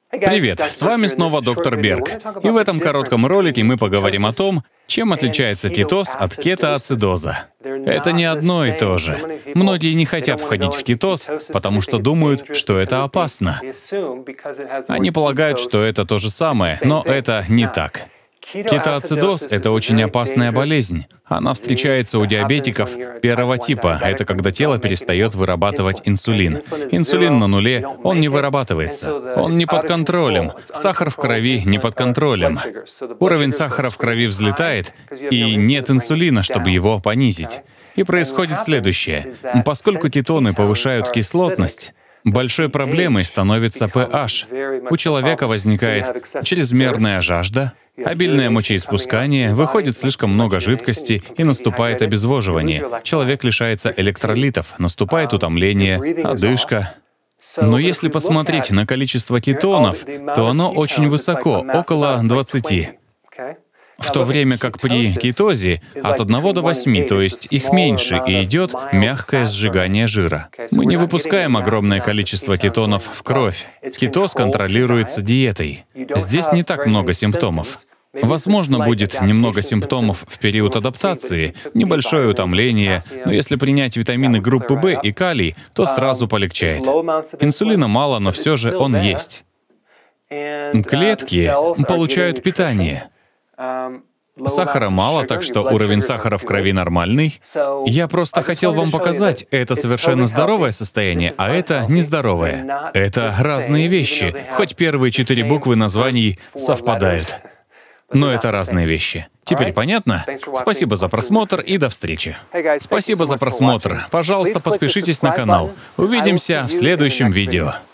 Привет, с вами снова доктор Берг. И в этом коротком ролике мы поговорим о том, чем отличается кетоз от кетоацидоза. Это не одно и то же. Многие не хотят входить в кетоз, потому что думают, что это опасно. Они полагают, что это то же самое, но это не так. Кетоацидоз — это очень опасная болезнь. Она встречается у диабетиков первого типа. Это когда тело перестает вырабатывать инсулин. Инсулин на нуле, он не вырабатывается. Он не под контролем. Сахар в крови не под контролем. Уровень сахара в крови взлетает, и нет инсулина, чтобы его понизить. И происходит следующее. Поскольку кетоны повышают кислотность, большой проблемой становится pH. У человека возникает чрезмерная жажда, обильное мочеиспускание, выходит слишком много жидкости и наступает обезвоживание. Человек лишается электролитов, наступает утомление, одышка. Но если посмотреть на количество кетонов, то оно очень высоко, около 20. В то время как при кетозе от 1 до 8, то есть их меньше, и идет мягкое сжигание жира. Мы не выпускаем огромное количество кетонов в кровь. Кетоз контролируется диетой. Здесь не так много симптомов. Возможно, будет немного симптомов в период адаптации, небольшое утомление, но если принять витамины группы В и калий, то сразу полегчает. Инсулина мало, но все же он есть. Клетки получают питание. Сахара мало, так что уровень сахара в крови нормальный. Я просто хотел вам показать, это совершенно здоровое состояние, а это нездоровое. Это разные вещи, хоть первые 4 буквы названий совпадают. Но это разные вещи. Теперь понятно? Спасибо за просмотр и до встречи. Спасибо за просмотр. Пожалуйста, подпишитесь на канал. Увидимся в следующем видео.